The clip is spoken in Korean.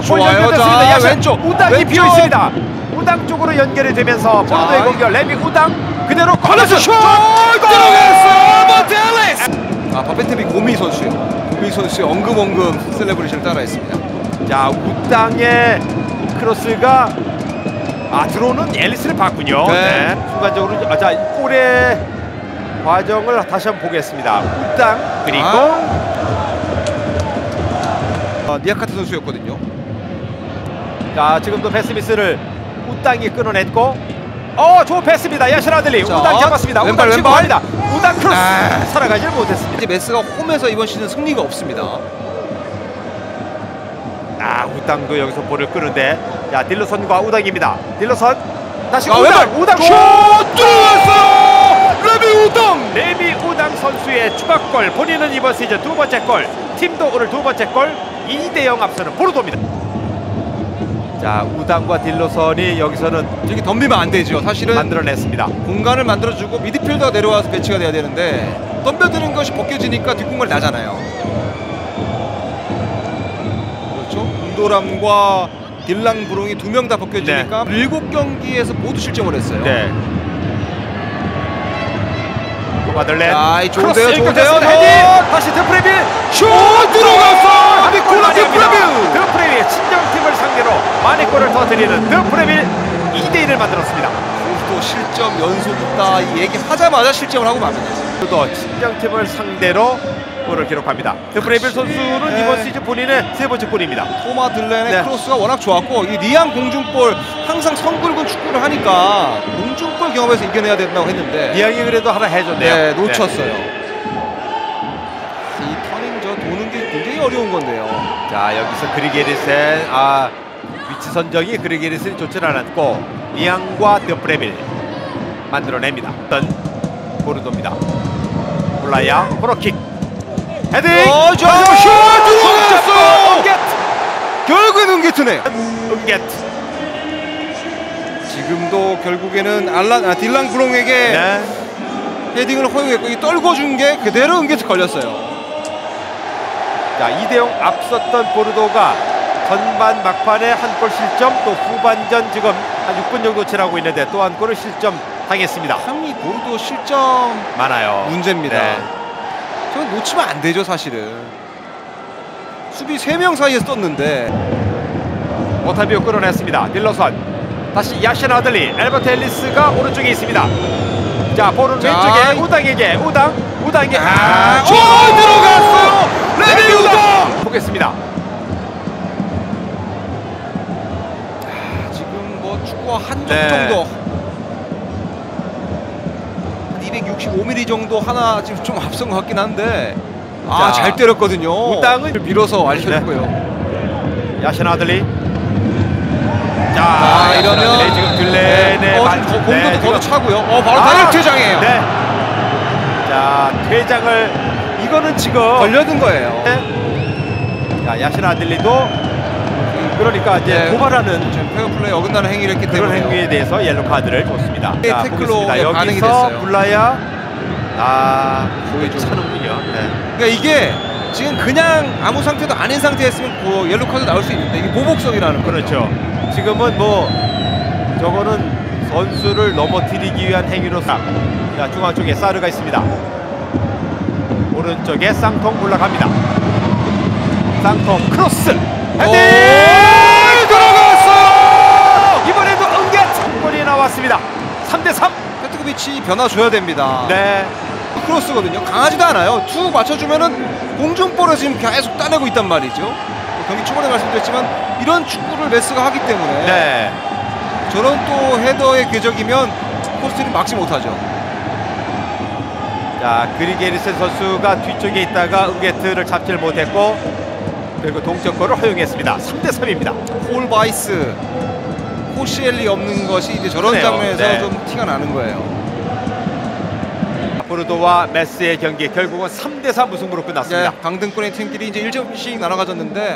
볼 좋아요. 연결됐습니다. 자, 야신 왼쪽, 우당이 왼쪽. 비어 있습니다. 우당 쪽으로 연결이 되면서 포르도의 공격. 레미 우당 그대로 걸어서 슛 들어갔어. 모텔레스. 바페템이 고미 선수요. 고미 선수의 엉금엉금 셀레브레이션을 따라했습니다. 자, 우당의 크로스가 들어오는 앨리스를 봤군요. 네. 순간적으로 자, 골의 과정을 다시 한번 보겠습니다. 우당 그리고 니아카트 선수였거든요. 자, 지금도 패스미스를 우당이 끊어냈고 좋은 패스입니다. 야신 아들리 자, 우당 잡았습니다. 왼발, 우당 치고 왼발. 갑니다. 우당 크로스 살아가질 못했습니다. 이제 메스가 홈에서 이번 시즌 승리가 없습니다. 우당도 여기서 볼을 끄는데 자, 딜러선과 우당입니다. 딜러선 다시 왼발. 우당 슛 들어갔어요. 레미 우당. 레미 우당 선수의 추가골, 본인은 이번 시즌 두 번째 골, 팀도 오늘 두 번째 골, 2대0 앞서는 포르도입니다. 자, 우당과 딜러선이 여기서는 저기 덤비면 안 되죠. 사실은 만들어냈습니다. 공간을 만들어주고 미드필더가 내려와서 배치가 돼야 되는데 덤벼드는 것이 벗겨지니까 뒷공간이 나잖아요. 그렇죠. 운도람과 딜랑 브롱이 두 명 다 벗겨지니까 7경기에서 모두 실점을 했어요. 네. 마들렌 좋은데요, 좋은데요. 헤딩! 다시 드프레빌 슛 들어갔어! 마네골 드프레빌! 드프레빌 친정팀을 상대로 마네골을 터뜨리는 드프레빌 2대1을 만들었습니다. 또 실점 연속 있다 이 얘기 하자마자 실점을 하고 맙니다. 또 친정팀을 상대로 골을 기록합니다. 드프레빌 선수는 이번 시즌 본인의 세 번째 골입니다. 토마 들렌의 크로스가 워낙 좋았고 이 리앙 공중볼 항상 선 굵은 축구를 하니까 공중볼 경험에서 이겨내야 된다고 했는데 리앙이 그래도 하나 해줬네요. 네, 놓쳤어요. 이 터닝 도는 게 굉장히 어려운 건데요. 자, 여기서 그리게리센 위치 선정이 그리게리센이 좋지 않았고 리앙과 드프레빌 만들어냅니다. 어떤 보르도입니다. 볼라야 코너킥 헤딩! 슛! 들어갔어! 결국엔 은게트네. 은게트. 지금도 결국에는 딜랑 브롱에게 헤딩을 허용했고 이 떨궈준 게 그대로 은게트 걸렸어요. 자, 2대0 앞섰던 보르도가 전반 막판에 한 골 실점, 또 후반전 지금 한 6분 정도 치라고 있는데 또 한 골을 실점 당했습니다. 참 이 보르도 실점 많아요. 문제입니다. 저건 놓치면 안 되죠, 사실은. 수비 3명 사이에서 떴는데 오타비오 끌어냈습니다. 딜러선 다시 야신 아들리 엘버트 앨리스가 오른쪽에 있습니다. 자, 볼은 왼쪽에 우당에게 우당이 들어갔어요. 레미 우당 보겠습니다. 지금 뭐 축구와 한 점 정도 265mm 정도 하나 지금 좀 앞선 것 같긴 한데 잘 때렸거든요. 우당을 밀어서 알려주고요. 야신 아들리 자, 이러면 지금 딜렌의 공도 더 차고요. 바로 다이렉트 퇴장이에요. 네. 자, 퇴장을 이거는 지금 걸려든 거예요. 자, 야신 아들리도 그러니까 이제 도발하는 지금 페어플레이 어긋나는 행위를 했기 그런 때문에 행위에 대해서 옐로 카드를 줬습니다. 자, 태클로 보겠습니다. 반응이 여기서 됐어요. 블라야 차는군요. 그러니까 이게 지금 그냥 아무 상태도 아닌 상태였으면 옐로 카드 나올 수 있는데 이게 보복성이라는 거죠. 그렇죠. 지금은 뭐 저거는 선수를 넘어뜨리기 위한 행위로서 자, 중앙 쪽에 사르가 있습니다. 오른쪽에 쌍통 올라갑니다. 쌍통 크로스 헤딩 들어갔어. 이번에도 은게트 골이 나왔습니다. 3대3. 페트코비치 변화 줘야 됩니다. 네. 크로스거든요. 강하지도 않아요. 툭 맞춰주면은 공중볼을 지금 계속 따내고 있단 말이죠. 경기 초반에 말씀드렸지만 이런 축구를 메스가 하기 때문에 저런 또 헤더의 궤적이면 포스트를 막지 못하죠. 자, 그리게리센 선수가 뒤쪽에 있다가 은게트를 잡지를 못했고 그리고 동점골을 허용했습니다. 3대3입니다. 홀바이스, 호시엘리 없는 것이 이제 저런 장면에서 좀 티가 나는 거예요. 보르도와 메스의 경기 결국은 3대3 무승부로 끝났습니다. 강등권의 팀끼리 이제 1점씩 나눠 가졌는데